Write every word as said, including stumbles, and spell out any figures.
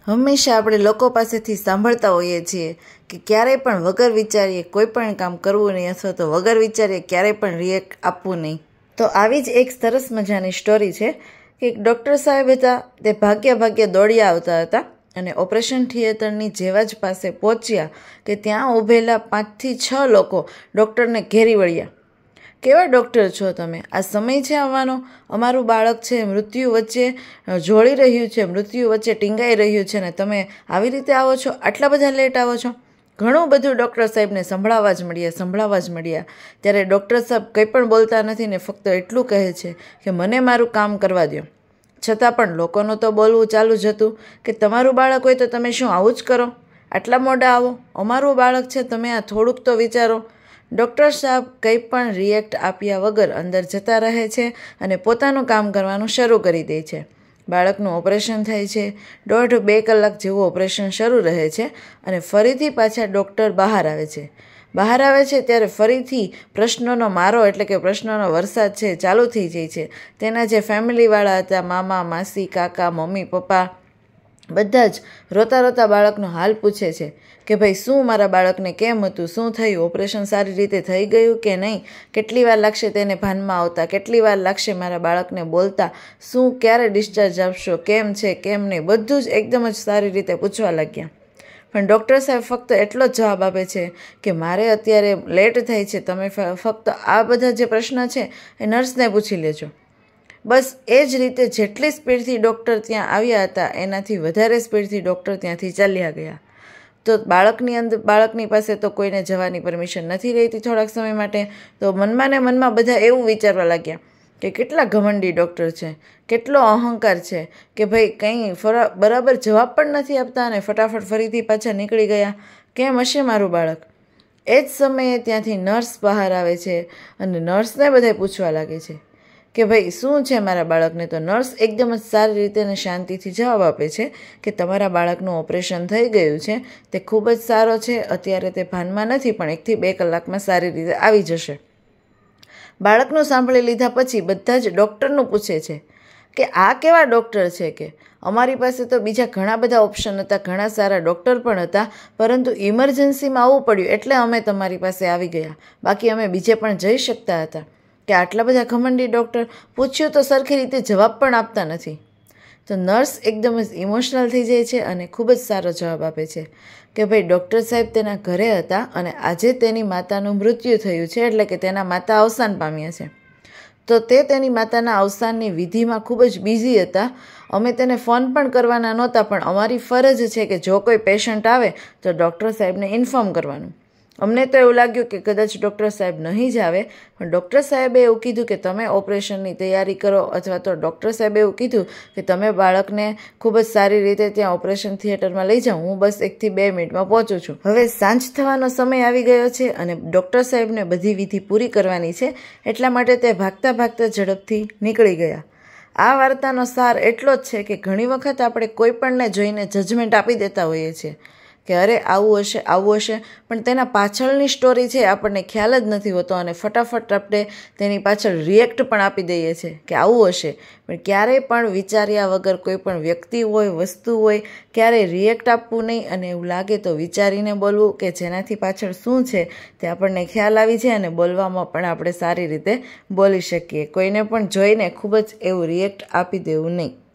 હંમેશા આપણે લોકો પાસેથી સાંભળતા હોઈએ છીએ કે ક્યારેય પણ વગર વિચારીએ કોઈ પણ કામ કરવું નહીં અથવા તો વગર વિચારીએ ક્યારેય પણ રિએક્ટ આપવું નહીં. તો આવી જ એક સરસ મજાની સ્ટોરી છે કે એક ડૉક્ટર સાહેબ હતા, તે ભાગ્યા ભાગ્યા દોડ્યા આવતા હતા અને ઓપરેશન થિયેટરની જેવા જ પાસે પહોંચ્યા કે ત્યાં ઊભેલા પાંચથી છ લોકો ડૉક્ટરને ઘેરી વળ્યા. કેવા ડૉક્ટર છો તમે? આ સમય છે આવવાનો, અમારું બાળક છે મૃત્યુ વચ્ચે જોડી રહ્યું છે, મૃત્યુ વચ્ચે ટીંગાઈ રહ્યું છે ને તમે આવી રીતે આવો છો, આટલા બધા લેટ આવો છો. ઘણું બધું ડૉક્ટર સાહેબને સંભળાવવા જ મળ્યા સંભળાવવા જ મળ્યા ત્યારે ડૉક્ટર સાહેબ કંઈ પણ બોલતા નથી ને ફક્ત એટલું કહે છે કે મને મારું કામ કરવા દો. છતાં પણ લોકોનું તો બોલવું ચાલુ જ હતું કે તમારું બાળક હોય તો તમે શું આવું જ કરો, આટલા મોડા આવો, અમારું બાળક છે, તમે આ થોડુંક તો વિચારો. ડૉક્ટર સાહેબ કંઈ પણ રિએક્ટ આપ્યા વગર અંદર જતા રહે છે અને પોતાનું કામ કરવાનું શરૂ કરી દે છે. બાળકનું ઓપરેશન થાય છે. દોઢ બે કલાક જેવું ઓપરેશન શરૂ રહે છે અને ફરીથી પાછા ડૉક્ટર બહાર આવે છે. બહાર આવે છે ત્યારે ફરીથી પ્રશ્નોનો મારો એટલે કે પ્રશ્નોનો વરસાદ છે ચાલુ થઈ જાય છે. તેના જે ફેમિલીવાળા હતા, મામા, માસી, કાકા, મમ્મી, પપ્પા, બધા જ રોતા રોતા બાળકનો હાલ પૂછે છે કે ભાઈ શું મારા બાળકને કેમ હતું, શું થયું, ઓપરેશન સારી રીતે થઈ ગયું કે નહીં, કેટલી વાર લાગશે તેને ભાનમાં આવતા, કેટલી વાર લાગશે મારા બાળકને બોલતા, શું ક્યારે ડિસ્ચાર્જ આપશો, કેમ છે કેમ નહીં, બધું જ એકદમ જ સારી રીતે પૂછવા લાગ્યા. પણ ડૉક્ટર સાહેબ ફક્ત એટલો જ જવાબ આપે છે કે મારે અત્યારે લેટ થાય છે, તમે ફક્ત આ બધા જે પ્રશ્ન છે એ નર્સને પૂછી લેજો. બસ એ જ રીતે જેટલી સ્પીડથી ડૉક્ટર ત્યાં આવ્યા હતા એનાથી વધારે સ્પીડથી ડૉક્ટર ત્યાંથી ચાલ્યા ગયા. તો બાળકની અંદર બાળકની પાસે તો કોઈને જવાની પરમિશન નથી રહેતી થોડાક સમય માટે. તો મનમાં ને મનમાં બધા એવું વિચારવા લાગ્યા કે કેટલા ઘમંડી ડૉક્ટર છે, કેટલો અહંકાર છે કે ભાઈ કંઈ ફરા બરાબર જવાબ પણ નથી આપતા અને ફટાફટ ફરીથી પાછા નીકળી ગયા. કેમ હશે મારું બાળક? એ જ સમયે ત્યાંથી નર્સ બહાર આવે છે અને નર્સને બધા પૂછવા લાગે છે કે ભાઈ શું છે મારા બાળકને. તો નર્સ એકદમ જ સારી રીતે અને શાંતિથી જવાબ આપે છે કે તમારા બાળકનું ઓપરેશન થઈ ગયું છે, તે ખૂબ જ સારો છે, અત્યારે તે ભાનમાં નથી પણ એકથી બે કલાકમાં સારી રીતે આવી જશે. બાળકનું સાંભળી લીધા પછી બધા જ ડૉક્ટરનું પૂછે છે કે આ કેવા ડૉક્ટર છે કે અમારી પાસે તો બીજા ઘણા બધા ઓપ્શન હતા, ઘણા સારા ડૉક્ટર પણ હતા, પરંતુ ઇમરજન્સીમાં આવવું પડ્યું એટલે અમે તમારી પાસે આવી ગયા, બાકી અમે બીજે પણ જઈ શકતા હતા. કે આટલા બધા ઘમંડી ડૉક્ટર, પૂછ્યું તો સરખી રીતે જવાબ પણ આપતા નથી. તો નર્સ એકદમ જ ઇમોશનલ થઈ જાય છે અને ખૂબ જ સારો જવાબ આપે છે કે ભાઈ ડૉક્ટર સાહેબ તેના ઘરે હતા અને આજે તેની માતાનું મૃત્યુ થયું છે, એટલે કે તેના માતા અવસાન પામ્યા છે. તો તે તેની માતાના અવસાનની વિધિમાં ખૂબ જ બિઝી હતા. અમે તેને ફોન પણ કરવાના નહોતા, પણ અમારી ફરજ છે કે જો કોઈ પેશન્ટ આવે તો ડૉક્ટર સાહેબને ઇન્ફોર્મ કરવાનું. અમને તો એવું લાગ્યું કે કદાચ ડૉક્ટર સાહેબ નહીં જ આવે, પણ ડૉક્ટર સાહેબે એવું કીધું કે તમે ઓપરેશનની તૈયારી કરો, અથવા તો ડૉક્ટર સાહેબે એવું કીધું કે તમે બાળકને ખૂબ જ સારી રીતે ત્યાં ઓપરેશન થિયેટરમાં લઈ જાઓ, હું બસ એકથી બે મિનિટમાં પહોંચું છું. હવે સાંજ થવાનો સમય આવી ગયો છે અને ડૉક્ટર સાહેબને બધી વિધિ પૂરી કરવાની છે, એટલા માટે તે ભાગતા ભાગતા ઝડપથી નીકળી ગયા. આ વાર્તાનો સાર એટલો જ છે કે ઘણી વખત આપણે કોઈ પણને જોઈને જજમેન્ટ આપી દેતા હોઈએ છીએ કે અરે આવું હશે આવું હશે, પણ તેના પાછળની સ્ટોરી છે આપણને ખ્યાલ જ નથી હોતો અને ફટાફટ આપણે તેની પાછળ રિએક્ટ પણ આપી દઈએ છીએ કે આવું હશે. પણ ક્યારેય પણ વિચાર્યા વગર કોઈ પણ વ્યક્તિ હોય, વસ્તુ હોય, ક્યારેય રિએક્ટ આપવું નહીં અને એવું લાગે તો વિચારીને બોલવું કે જેનાથી પાછળ શું છે તે આપણને ખ્યાલ આવી જાય અને બોલવામાં પણ આપણે સારી રીતે બોલી શકીએ. કોઈને પણ જોઈને ખૂબ જ એવું રિએક્ટ આપી દેવું નહીં.